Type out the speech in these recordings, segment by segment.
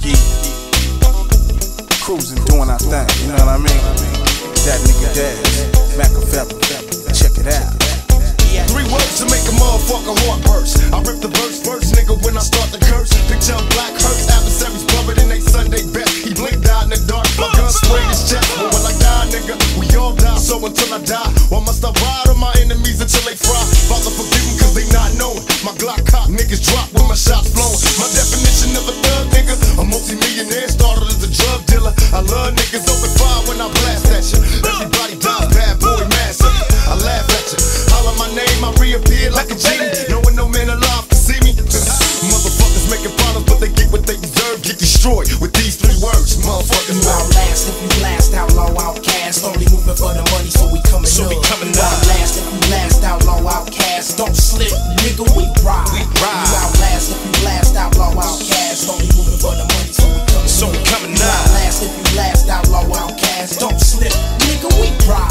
Cruising, doing our thing, you know what I mean? That nigga Daz, Machiavelli, check it out. 3 words to make a motherfucker heart burst. I rip the verse first, nigga, when I start to curse. Picture a black hearse, adversaries covered in they Sunday best. He blinked out in the dark, my gun sprayed his chest. But when I die, nigga, we all die. So until I die, why must I ride on my enemies until they fry? Father, forgive them cause they not knowing. My Glock cock niggas drop when my shots flowing. My definition of a thug, nigga, a multi-millionaire, started as a drug dealer. I love niggas open fire when I blast that shit. Everybody dies, bad boy, massacre. I laugh at you, holler my name, I reappear like a genie. Knowing no man alive can see me. Motherfuckers making problems, but they get what they deserve. Get destroyed with these 3 words, motherfuckers. You outlast if you blast, outlaw, outcast. Only moving for the money, so we coming up. Outlast if you blast, outlaw, outcast. Don't slip, nigga, we ride. You outlast if you blast, outlaw, outcast. Only moving for the money, so we coming up. Outlast if you blast, outlaw, outcast. Don't slip, nigga, we ride.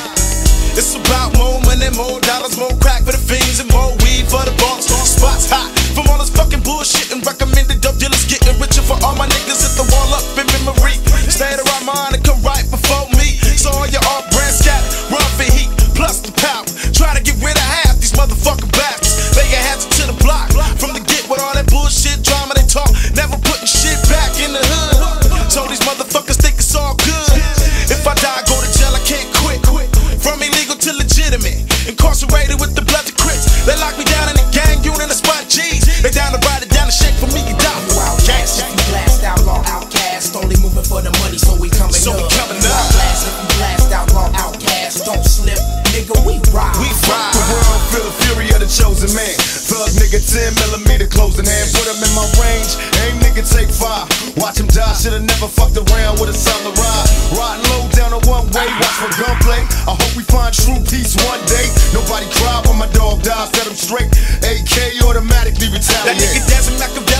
It's about more money, more dollars, more crack for the fiends, and more weed for the boss. Spots hot from all this fucking bullshit and recommended dope dealers getting richer for all my niggas at the wall up in memory. Stay to our mind and come right before me. So all your off brand scat, run for heat, plus the power. Try to get rid of half these motherfucking bastards. Lay your hands to the block from the get with all that bullshit drama they talk. Never putting shit back in the hood. So these motherfuckers think it's all good. If I die, go to jail, I can't quit. From illegal to legitimate, incarcerated with the blood to crits. They lock me down in the gang unit, the spot G's. They down to ride it down the shake for me, you die. You outlast if you blast, outlaw, outcast. Only moving for the money, so we coming up. You outlast if you blast, outlaw, outcast. Don't slip, nigga, we ride. The world feel the fury of the chosen man. Thug nigga, 10mm closing hand. Put him in my range, aim nigga, take 5. Watch him die, should've never fucked around with a solid ride. Riding low down a one-way, watch for gunplay. I hope we find true peace one day. Nobody cry when my dog dies, set him straight. AK automatically retaliate. That nigga Daz, Machiavelli.